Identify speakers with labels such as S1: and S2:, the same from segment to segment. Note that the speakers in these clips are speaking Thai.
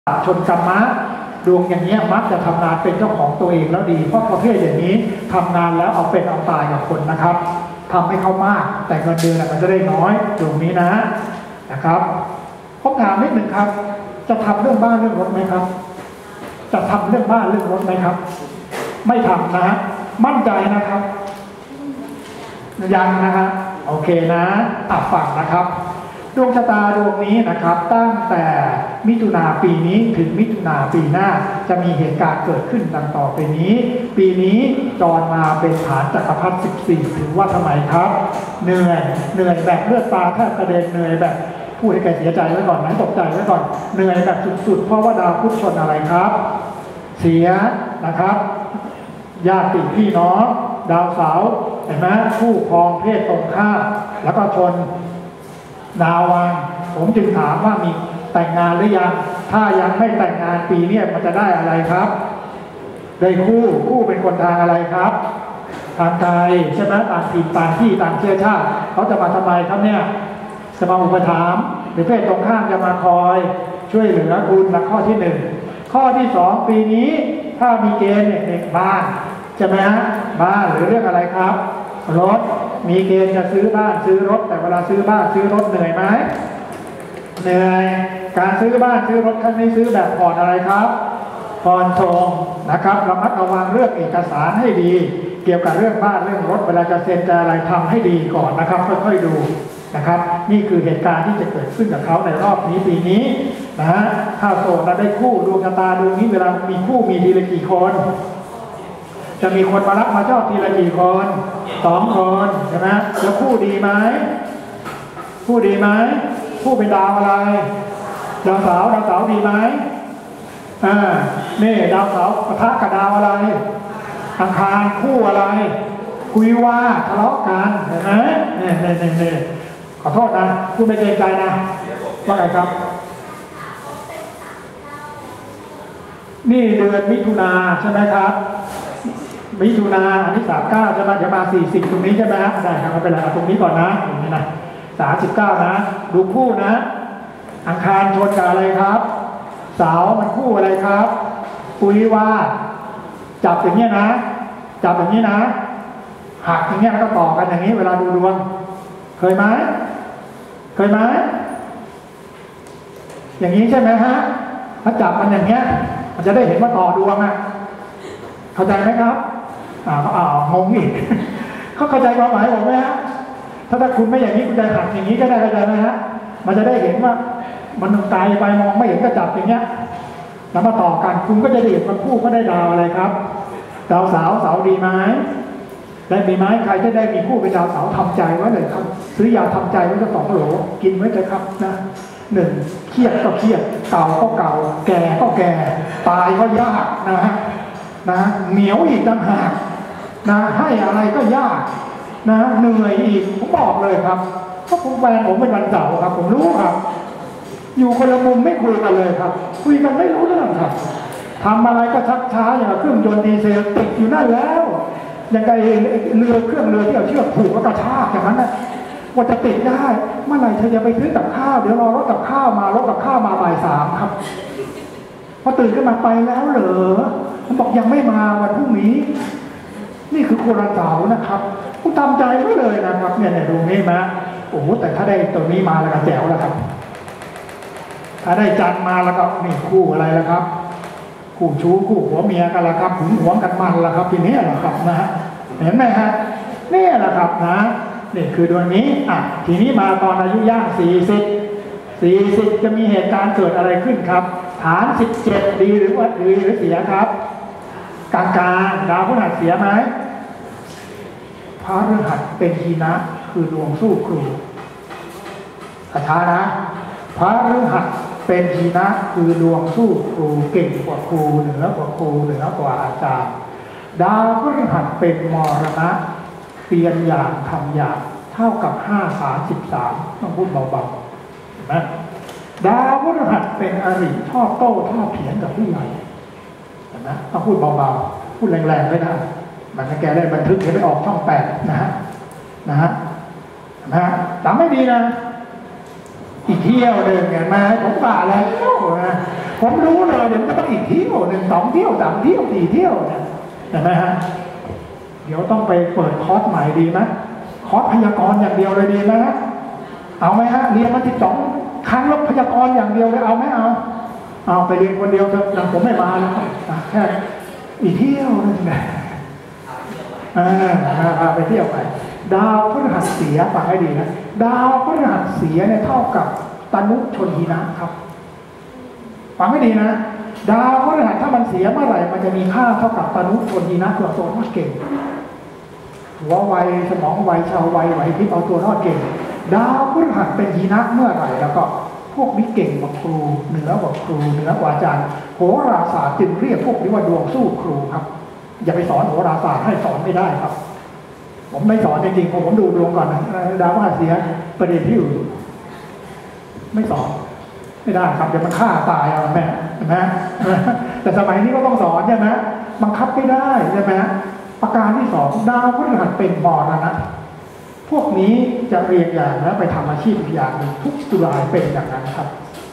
S1: ชนกรรมะดวงอย่างนี้มักจะทำงานเป็นเจ้าของตัวเองแล้วดีเพราะประเภทอย่างนี้ทำงานแล้วเอาเป็นเอาตายกับคนนะครับทำให้เขามากแต่เงินเดือนมันจะได้น้อยดวงนี้นะครับผมถามนิดหนึ่งครับจะทำเรื่องบ้านเรื่องรถไหมครับจะทำเรื่องบ้านเรื่องรถไหมครับไม่ทำนะมั่นใจนะครับยังนะฮะโอเคนะฟังนะครับดวงชะตาดวงนี้นะครับตั้งแต่มิถุนาปีนี้ถึงมิถุนาปีหน้าจะมีเหตุการณ์เกิดขึ้นดังต่อไปนี้ปีนี้จรมาเป็นฐานจักรพรรดิ14ถือว่าทำไมครับเหนื่อยแบบเลือดตาแทบกระเด็นเหนื่อยแบบพูดให้แกเสียใจไว้ก่อนนะตกใจไว้ก่อนเหนื่อยแบบสุดๆเพราะว่าดาวพุธชนอะไรครับเสียนะครับญาติพี่น้องดาวเสาร์เห็นไหมคู่ครองเพศตรงข้ามแล้วก็ชนดาววังผมจึงถามว่ามีแต่งงานหรือยังถ้ายังไม่แต่งงานปีนี้มันจะได้อะไรครับได้คู่เป็นคนทางอะไรครับทางไกลใช่ไหมต่างถิ่นต่างที่ต่างเชื้อชาติเขาจะมาทำไมครับเนี่ยจะมาอุปถัมภ์หรือเพศตรงข้ามจะมาคอยช่วยเหลือคุณนะข้อที่1ข้อที่2ปีนี้ถ้ามีเกณฑ์เนี่ยบ้านใช่ไหมฮะบ้านหรือเรื่องอะไรครับรถมีเกณฑ์จะซื้อบ้านซื้อรถแต่เวลาซื้อบ้านซื้อรถเหนื่อยไหมเหนื่อยการซื้อบ้านซื้อรถครั้งนี้ซื้อแบบผ่อนอะไรครับผ่อนส่งนะครับระมัดระวังเรื่องเอกสารให้ดีเกี่ยวกับเรื่องบ้านเรื่องรถเวลาจะเซ็นจะอะไรทำให้ดีก่อนนะครับค่อยๆดูนะครับนี่คือเหตุการณ์ที่จะเกิดขึ้นกับเขาในรอบนี้ปีนี้นะฮะถ้าโสดแล้วได้คู่ดวงชะตาดวงนี้เวลามีคู่มีทีละกี่คนจะมีคนมารักมาชอบทีละกี่คน2 คนใช่ไหมแล้วคู่ดีไหมคู่ดีไหมคู่เป็นดาวอะไรดาวเสาร์ดีไหมนี่ดาวเสาร์ปะทะกับดาวอะไรอังคารคู่อะไรคุยว่าทะเลาะกันเห็นไหมเนี่ยขอโทษนะคุณไม่เกรงใจนะว่าไงครับนี่เดือนมิถุนาใช่ไหมครับมิถุนาอันนี้39ใช่ไหมเดี๋ยวมา40ตรงนี้ใช่ไหมได้ครับไม่เป็นไรตรงนี้ก่อนนะตรงนี้นะ39นะดูคู่นะอังคารชนกับอะไรครับเสาร์มันคู่อะไรครับปุริวาจับอย่างนี้นะจับอย่างนี้นะหักอย่างนี้แล้วก็ต่อกันอย่างนี้เวลาดูดวงเคยไหมอย่างนี้ใช่ไหมฮะถ้าจับมันอย่างเงี้ยมันจะได้เห็นว่าต่อดวงอ่ะเข้าใจไหมครับงงอีกเขาเข้าใจความหมายผมไหมฮะถ้าคุณไม่อย่างนี้คุณจะหักอย่างนี้ก็ได้เข้าใจไหมฮะมันจะได้เห็นว่ามันตายไปมองไม่เห็นก็จับอย่างเงี้ยแล้วมาต่อกันคุณก็จะได้เห็นมันคู่ก็ได้ดาวอะไรครับดาวเสาร์ดีไหมได้มีไหมใครจะได้มีคู่เป็นดาวเสาร์ทำใจไว้เลยครับซื้อยาทำใจไว้สัก2 โหลกินไว้เลยครับนะ1เครียดก็เครียดเก่าก็เก่าแก่ก็แก่ตายก็ยากนะเหนียวอีกต่างหากนะให้อะไรก็ยากนะเหนื่อยอีกผมบอกเลยครับเพราะผมแฟนผมเป็นวันเสาร์ครับผมรู้ครับอยู่คนละมุมไม่คุยกันเลยครับคุยกันไม่รู้เรื่องครับทำอะไรก็ชักช้าอย่างเครื่องยนต์ดีเซลติดอยู่นั่นแล้วอย่างไรเครื่องเรือที่เอาเชือกผูกแล้วกระชากอย่างนั้นนะว่าจะติดได้เมื่อไหร่เธอจะไปซื้อกับข้าวเดี๋ยวรอรถกับข้าวมาบ่าย 3ครับพอตื่นขึ้นมาไปแล้วเหรอผมบอกยังไม่มาวันพรุ่งนี้นี่คือคนละเสาร์นะครับผู้ทำใจไว้เลยนะครับเนี่ยดูนี่มาโอ้โหแต่ถ้าได้ตัวนี้มาแล้วก็แจ๋วแล้วครับถ้าได้จันมาแล้วก็นี่คู่อะไรแล้วครับคู่ชู้คู่ผัวเมียกันละครับหึงหวงกันมันละครับทีนี้แหละครับนะฮะเห็นไหมฮะนี่แหละครับนะนี่คือดวงนี้ทีนี้มาตอนอายุย่าง40จะมีเหตุการณ์เกิดอะไรขึ้นครับฐาน17ดีหรือว่าดีหรือเสียครับกลางดาวพฤหัสเสียไหมพระฤหัสเป็นทีนะคือดวงสู้ครูช้านะพระฤหัสเป็นทีนะคือดวงสู้ครูเก่งกว่าครูเหนือกว่าครูเหนือกว่าอาจารย์ดาวพฤหัสเป็นมรณะเปลี่ยนอย่างทำอย่างเท่ากับ5-13ต้องพูดเบาๆเห็นไหมดาวพฤหัสเป็นอริชอบโต้ชอบเถียงกับผู้ใหญ่เห็นไหมต้องพูดเบาๆพูดแรงๆไม่ได้มันแกได้บันทึกให้ไปออกช่อง8นะฮะจำไม่ดีนะ อีกเที่ยวหนึ่งเห็นไหมผมป่าแล้วนะผมรู้เลยเดี๋ยวจะต้องอีกเที่ยวหนึ่งสองเที่ยวสามเที่ยวสี่เที่ยวเนี่ยเห็นไหมฮะเดี๋ยวต้องไปเปิดคอร์สใหม่ดีไหมคอร์สพยากรณ์อย่างเดียวเลยดีไหมฮะเอาไหมฮะเรียนมา12 ครั้งแล้วพยากรณ์อย่างเดียวเลยเอาไหมเอาไปเรียนคนเดียวเถอะแต่ผมไม่มาแล้วแค่อีกเที่ยวนึงนะไปเที่ยวไปดาวพฤหัสเสียฟังให้ดีนะดาวพฤหัสเสียเนี่ยเท่ากับตนุชนหินะครับฟังให้ดีนะดาวพฤหัสถ้ามันเสียเมื่อไหร่มันจะมีค่าเท่ากับตนุชนหินะตัวรอดเก่งหัวไวสมองไวชาวไวไหวพริบเอาตัวรอดเก่งดาวพฤหัสเป็นหินะเมื่อไหร่แล้วก็พวกนี้เก่งกว่าครูเหนือกว่าครูเหนือกว่าอาจารย์โหราศาสตร์จึงเรียกพวกนี้ว่าดวงสู้ครูครับอย่าไปสอนโหราศาสตร์ให้สอนไม่ได้ครับผมไม่สอนจริงๆผมดูดวงก่อนนะดาวพฤหัสเสียประเด็นที่อยู่ไม่สอนไม่ได้ครับเดี๋ยวมันฆ่าตายเอาแม่ใช่ไหมแต่สมัยนี้ก็ต้องสอนใช่ไหมบังคับไม่ได้ใช่ไหมประการที่2ดาวพฤหัสเป็นมรณะพวกนี้จะเรียนอย่างแล้วไปทำอาชีพอย่างหนึ่งทุกตุลาเป็นอย่างนั้นครับ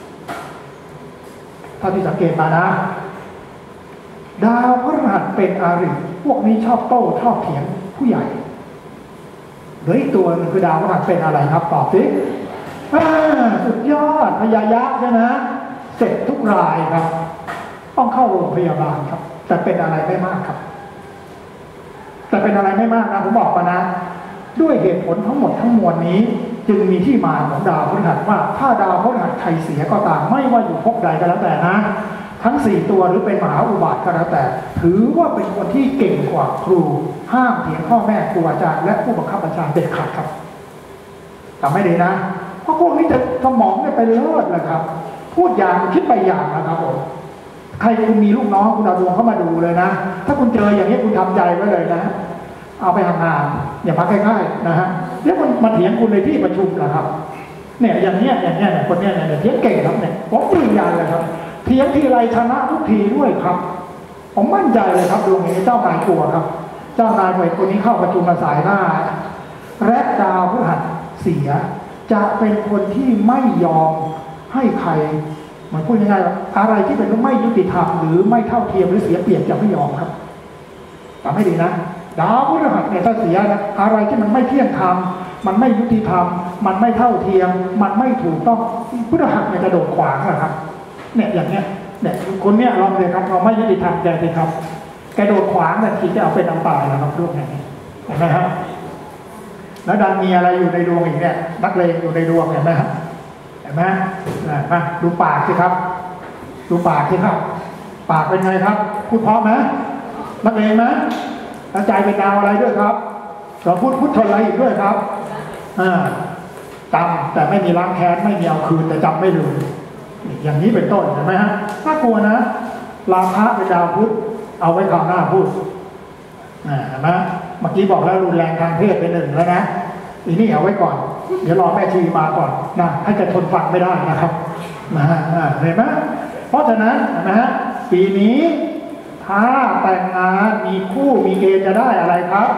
S1: ถ้าที่สังเกตมานะดาวพฤหัสเป็นอาริพวกนี้ชอบโต้ชอบเถียงผู้ใหญ่เหลืออีกตัวนึงคือดาวพฤหัสเป็นอะไรครับตอบสิสุดยอดพยายะใช่ไหมเสร็จทุกรายครับต้องเข้าโรงพยาบาลครับแต่เป็นอะไรไม่มากครับแต่เป็นอะไรไม่มากนะผมบอกก่อนนะด้วยเหตุผลทั้งหมดทั้งมวลนี้จึงมีที่มาของดาวพฤหัสว่าถ้าดาวพฤหัสใครเสียก็ตามไม่ว่าอยู่ภพใดก็แล้วแต่นะทั้ง4ตัวหรือเป็นมหาอุบาทก็แล้วแต่ถือว่าเป็นคนที่เก่งกว่าครูห้ามเถียงพ่อแม่ครูอาจารย์และผู้บังคับบัญชาเด็ดขาดครับจำไม่ดีนะเพราะพวกนี้จะสมองไม่ไปเลิศเลยครับพูดอย่างคิดไปอย่างนะครับผมใครคุณมีลูกน้องคุณเอาดวงเข้ามาดูเลยนะถ้าคุณเจออย่างนี้คุณทำใจไว้เลยนะเอาไปห่างๆอย่ามาใกล้ๆนะฮะแล้วมันมาเถียงคุณในที่ประชุมนะครับเนี่ยอย่างเนี้ยคนเนี้ยเนี่ยเถียงเก่งครับเนี่ยผมยืนยันเลยครับเถียงทีไรชนะทุกทีด้วยครับผมมั่นใจเลยครับดวงนี้เจ้านายกลัวครับเจ้านายคนนี้เข้าประชุมมาสายหน้าและดาวพฤหัสเสียจะเป็นคนที่ไม่ยอมให้ใครเหมือนพูดง่ายๆอะไรที่เป็นไม่ยุติธรรมหรือไม่เท่าเทียมหรือเสียเปรียบจะไม่ยอมครับทำให้ดีนะดาวพฤหัสเนี่ยถ้าเสียนะอะไรที่มันไม่เที่ยงธรรมมันไม่ยุติธรรมมันไม่เท่าเทียมมันไม่ถูกต้องพฤหัสเนี่ยจะโดดขวางนะครับเนี่ยอย่างเนี้ยเนี่ยคนเนี้ยลองเลยครับเราไม่ยุติธรรมแกสิครับแกโดดขวางเนี่ยทีจะเอาเป็นเอาตายแล้วครับรูปนี้เห็นไหมครับแล้วดันมีอะไรอยู่ในดวงอีกเนี่ยนักเลงอยู่ในดวงเห็นไหมครับเห็นไหมมาดูปากสิครับดูปากสิครับปากเป็นไงครับพูดเพราะไหมนักเลงไหมแล้วใจเป็นดาวอะไรด้วยครับเราพูดชนอะไรอีกด้วยครับจำแต่ไม่มีล้างแค้นไม่มีเอาคืนแต่จำไม่ลืมอย่างนี้เป็นต้นเห็นไหมฮะน่ากลัวนะราคะเป็นดาวพุธเอาไว้คราวหน้าพูดเห็นไหมเมื่อกี้บอกแล้วรุนแรงทางเพศเป็น1แล้วนะอีนี่เอาไว้ก่อนเดี๋ยวรอแม่ชีมาก่อนนะให้จะทนฟังไม่ได้นะครับเห็นไหมเพราะฉะนั้นนะฮะปีนี้ถ้าแต่งงานมีคู่มีเกณฑ์จะได้อะไรครับ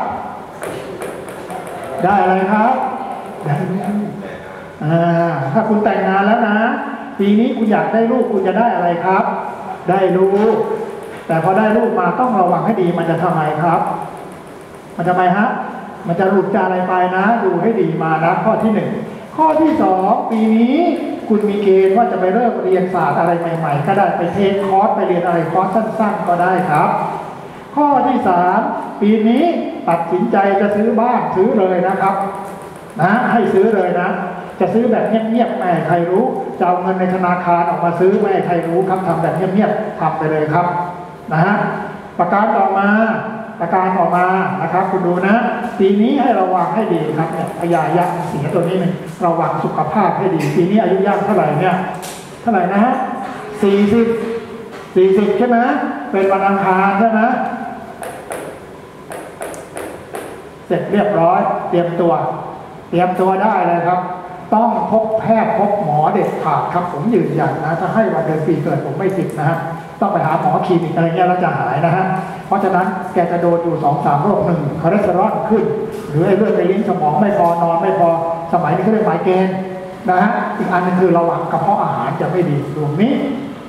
S1: ได้อะไรครับได้ลูกถ้าคุณแต่งงานแล้วนะปีนี้คุณอยากได้ลูกคุณจะได้อะไรครับได้ลูกแต่พอได้ลูกมาต้องระวังให้ดีมันจะทำไมครับมันทำไมฮะมันจะหลุดจะอะไรไปนะดูให้ดีมานะข้อที่1ข้อที่2ปีนี้คุณมีเกณฑ์ว่าจะไปเริ่มเรียนศาสตร์อะไรใหม่ๆก็ได้ไปเทคคอร์สไปเรียนอะไรคอร์สสั้นๆก็ได้ครับข้อที่3ปีนี้ตัดสินใจจะซื้อบ้านซื้อเลยนะครับนะให้ซื้อเลยนะจะซื้อแบบเงียบๆไม่ให้ใครรู้จะเอาเงินในธนาคารออกมาซื้อไม่ให้ใครรู้ครับทำแบบเงียบๆทำไปเลยครับนะฮะประการต่อมานะครับคุณดูนะปีนี้ให้ระวังให้ดีครับเนี่ยพยายะเสียตัวนี้หนึ่งระวังสุขภาพให้ดีปีนี้อายุย่างเท่าไหร่เนี่ยเท่าไหร่นะฮะ40ใช่ไหมเป็นวันอังคารใช่ไหมเสร็จเรียบร้อยเตรียมตัวได้เลยครับต้องพบแพทย์พบหมอเด็ดขาดครับผมยืนยันนะถ้าให้วันเดือนปีเกิดผมไม่ผิดนะฮะต้องไปหาหมอคลินิกอะไรเงี้ยแล้วจะหายนะฮะเพราะฉะนั้นแกจะโดนอยู่2-3 โรค1คอเลสเตอรอลขึ้นหรือไอ้เลือดในลิ้นสมองไม่พอนอนไม่พอสมัยนี้เขาเรียกไมเกรนนะฮะอีกอันนึงคือระหว่างกระเพาะอาหารจะไม่ดีดวงนี้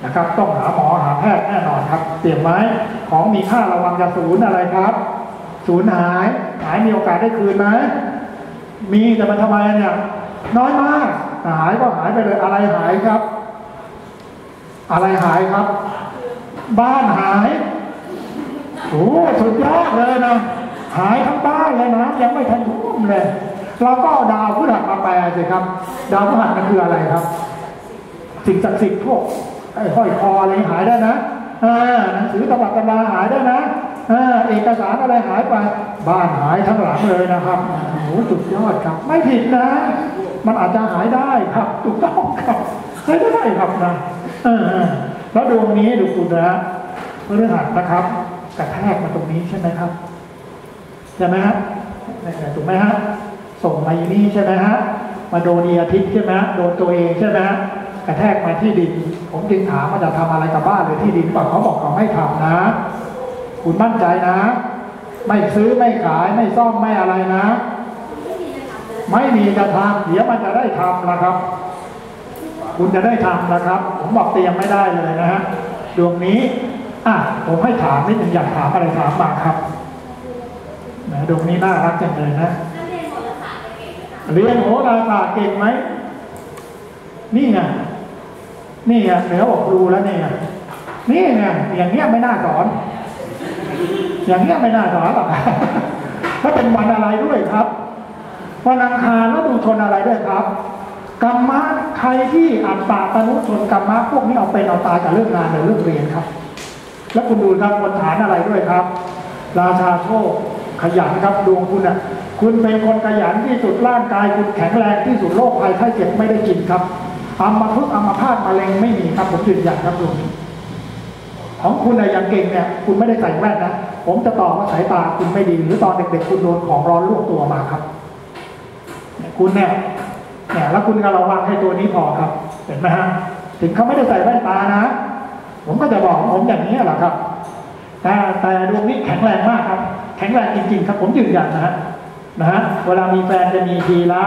S1: นะครับต้องหาหมอหาแพทย์แน่นอนครับเตรียมไว้ของมีค่าระวังจะสูญอะไรครับสูญหายมีโอกาสได้คืนไหมมีแต่มันทำไมเนี่ยน้อยมากหายก็หายไปเลยอะไรหายครับอะไรหายครับบ้านหายโอ้สุดยอดเลยนะหายทั้งบ้านเลยนะยังไม่ทันท่วมเลยเราก็เอาดาวพฤหัสมาแปลสิครับดาวพฤหัสมันคืออะไรครับสิ่งศักดิ์สิทธิ์พวกห้อยคออะไรหายได้นะหนังสือตำรับตำราหายได้นะเอกสารอะไรหายไปบ้านหายทั้งหลังเลยนะครับโอ้โหสุดยอดครับไม่ผิดนะมันอาจจะหายได้ครับถูกต้องครับหายได้ครับนะแล้วดวงนี้ดูคุณนะพฤหัสนะครับกระแทกมาตรงนี้ใช่ไหมครับใช่ไหมฮะถูกไหมฮะส่งมาอย่างนี้ใช่ไหมฮะมาโดนอาทิตย์ใช่ไหมโดนตัวเองใช่ไหมกระแทกมาที่ดินผมจึงถามว่าจะทำอะไรกับบ้านหรือที่ดินเปล่าเขาบอกเขาไม่ทำนะคุณมั่นใจนะไม่ซื้อไม่ขายไม่ซ่อมไม่อะไรนะไม่มีจะทำเดี๋ยวมันจะได้ทำนะครับคุณจะได้ทำนะครับผมบอกเตรียมไม่ได้เลยนะฮะดวงนี้ผมให้ถามนิดหนึ่งอยากถามอะไรถามมาครับดวงนี้น่ารักจังเลยนะเรียนโหราศาสตร์เก่งไหมนี่ไงเหนืออกครูแล้วนี่ไงอย่างเงี้ยไม่น่าสอนอย่างเงี้ยไม่น่าสอนหรอกถ้าเป็นวันอะไรด้วยครับวันอังคารแล้วดูชนอะไรด้วยครับกรรมะใครที่อัตตาตนุชนกรรมะพวกนี้เอาเป็นเอาตายกับเรื่องงานหรือเรื่องเรียนครับแล้วคุณดูครับบนฐานอะไรด้วยครับราชาโชคขยันครับดวงคุณน่ะคุณเป็นคนขยันที่สุดร่างกายคุณแข็งแรงที่สุดโรคภัยไข้เจ็บไม่ได้กินครับอัมพฤกษ์อัมพาตมะเร็งไม่มีครับผมยืนยันครับดวงนี้ของคุณน่ะอย่างเก่งเนี่ยคุณไม่ได้ใส่แว่นนะผมจะตอบว่าสายตาคุณไม่ดีหรือตอนเด็กๆคุณโดนของร้อนลวกตัวมาครับคุณเนี่ยแล้วคุณก็ระวังให้ตัวนี้พอครับเห็นไหมฮะถึงเขาไม่ได้ใส่แว่นตานะผมก็จะบอกผมอย่างนี้แหละครับแต่ดวงนี้แข็งแรงมากครับแข็งแรงจริงๆครับผมยืนยันนะฮะเวลามีแฟนจะมีทีละ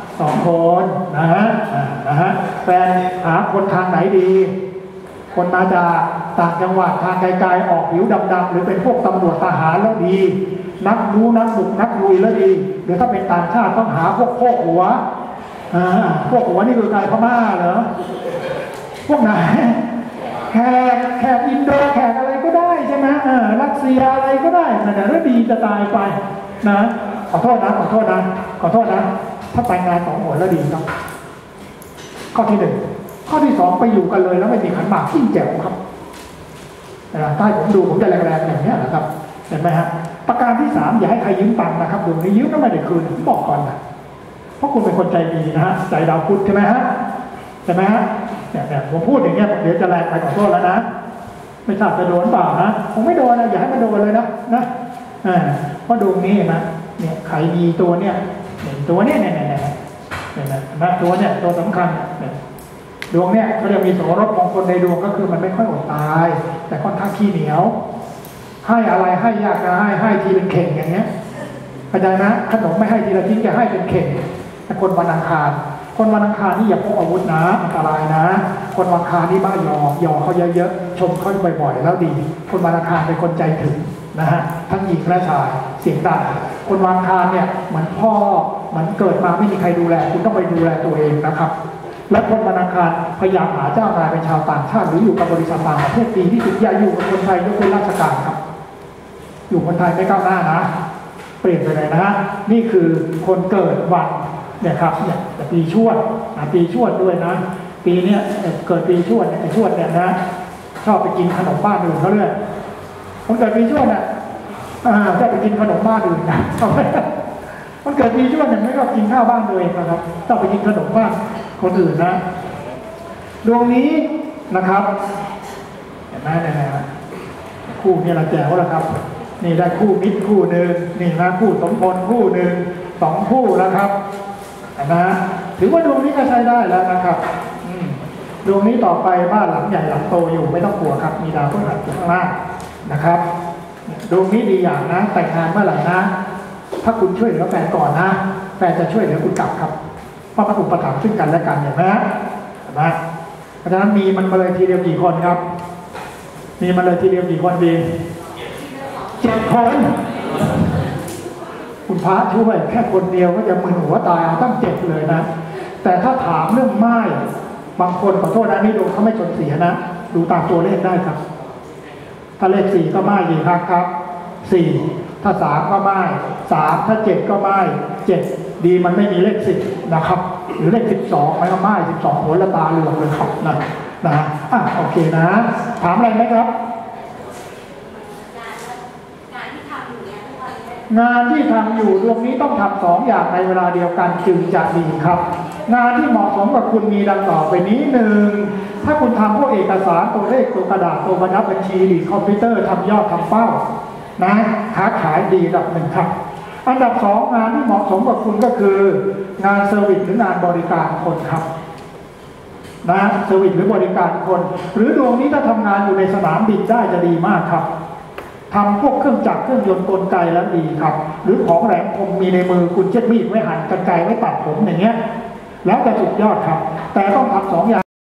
S1: 2 คนนะฮะแฟนหาคนทางไหนดีคนมาจากต่างจังหวัดทางไกลๆออกผิวดำๆหรือเป็นพวกตำรวจทหารแล้วดีนักรู้นักบุกนักลุยแล้วดีหรือถ้าเป็นต่างชาติต้องหาพวกโคกหัวพวกหัวนี่คือไกลพม่าเหรอพวกไหนแขกอินโดแขกอะไรก็ได้ใช่ไหมรัสเซียอะไรก็ได้แต่แล้วดีจะตายไปนะขอโทษนะถ้าแต่งงาน2 หัวแล้วดีครับข้อที่ 1ข้อที่ 2ไปอยู่กันเลยแล้วไม่มีขันหมากยิ่งแจ๋วครับใต้ผมดูผมจะแรงๆอย่างนี้นะครับเห็นไหมฮะประการที่ 3อย่าให้ใครยืมตังค์นะครับดูนี้ยืมก็ไม่ได้คืนผมบอกก่อนนะเพราะคุณเป็นคนใจดีนะฮะใจดาวพุธใช่ไหมฮะเนี่ยผมพูดอย่างเงี้ยเดี๋ยวจะแรงไปขอโทษแล้วนะไม่ทราบจะโดนเปล่านะผมไม่โดนนะอย่าให้มันโดนเลยนะเพราะดวงนี้นะเนี่ยใครมีตัวเนี่ยตัวเนี่ยตัวเนี่ยตัวสำคัญดวงเนี่ยเขาเรียกมีโสรสมงคลในดวงก็คือมันไม่ค่อยอดตายแต่ค่อนข้างขี้เหนียวให้อะไรให้ยากจะให้ทีเป็นเข่งอย่างเงี้ยเข้าใจนะขนมไม่ให้ทีละชิ้นจะให้เป็นเข่งแต่คนวันอังคารนี่อย่าพกอาวุธนะอันตรายนะคนวันอังคารนี่บ้ายอเขาเยอะๆชมเขาบ่อยๆแล้วดีคนวันอังคารเป็นคนใจถึงนะฮะทั้งหญิงและชายเสียงดังคนวันอังคารเนี่ยเหมือนพ่อเหมือนเกิดมาไม่มีใครดูแลคุณต้องไปดูแลตัวเองนะครับและคนวันอังคารพยายามหาเจ้านายเป็นชาวต่างชาติหรืออยู่กับบริษัทต่างประเทศดีที่สุดอย่าอยู่กับคนไทยยกเว้นราชการครับอยู่คนไทยไม่ก้าวหน้านะเปลี่ยนไปเลยนะฮะนี่คือคนเกิดวันเนี่ยครับเนี่ยปีชวดด้วยนะปีเนี้ยเกิดปีชวดเนี่ยนะชอบไปกินขนมบ้านอื่นเขาเลยคนเกิดปีชวดเนี่ยชอบไปกินขนมบ้านอื่นนะคนเกิดปีชวดเนี่ยไม่ชอบกินข้าวบ้านตัวเองนะครับชอบไปกินขนมบ้านคนอื่นนะดวงนี้นะครับเห็นไหมคู่นี่เราแจ๋วแล้วครับนี่ได้คู่มิตรคู่หนึ่งนี่นะคู่สมพลคู่หนึ่ง2 คู่แล้วครับนะถือว่าดวงนี้ก็ใช้ได้แล้วนะครับดวงนี้ต่อไปบ้านหลังใหญ่หลังโตอยู่ไม่ต้องกลัวครับมีดาวพฤหัสอยู่ข้างล่างนะครับดวงนี้ดีอย่างนะแต่งงานเมื่อไหร่นะถ้าคุณช่วยเหลือแฟนก่อนนะแฟนจะช่วยเหลือคุณกลับครับเพราะมันอุปถัมภ์ซึ่งกันและกันเห็นไหมเพราะฉะนั้นมีมันมาเลยทีเดียวกี่คนครับมีมาเลยทีเดียวกี่คนดี7 คนคุณพระช่วยแค่คนเดียวก็จะมึนหัวตายตั้ง7เลยนะแต่ถ้าถามเรื่องไม้บางคนขอโทษนะนี่ดูเขาไม่จนเสียนะดูตามตัวเลขได้ครับถ้าเลข4ก็ไม้กี่ครั้งครับ4ถ้า3ก็ไม้3ถ้า7ก็ไม้7ดีมันไม่มีเลข10นะครับหรือเลข12มันก็ไม้12หัวละตาเหลืองเลยครับนะโอเคนะถามอะไรไหมครับงานที่ทำอยู่ดวงนี้ต้องทำ2 อย่างในเวลาเดียวกันจึงจะดีครับงานที่เหมาะสมกับคุณมีดังต่อไปนี้1ถ้าคุณทำพวกเอกสารตัวเลขตัวกระดาษตัวบรรทัดบัญชีหรือคอมพิวเตอร์ทำยอดทำเป้านะค้าขายดีอันดับ1ครับอันดับ2งานที่เหมาะสมกับคุณก็คืองานเซอร์วิสหรืองานบริการคนครับนะเซอร์วิสหรือบริการคนหรือดวงนี้ถ้าทำงานอยู่ในสนามบินได้จะดีมากครับทำพวกเครื่องจักรเครื่องยนต์กลไกแล้วดีครับหรือของแหลมคมมีในมือคุณเช็ดมีดไว้หั่นกรรไกรไว้ตัดผมอย่างเงี้ยแล้วจะสุดยอดครับแต่ต้องทำ2 อย่าง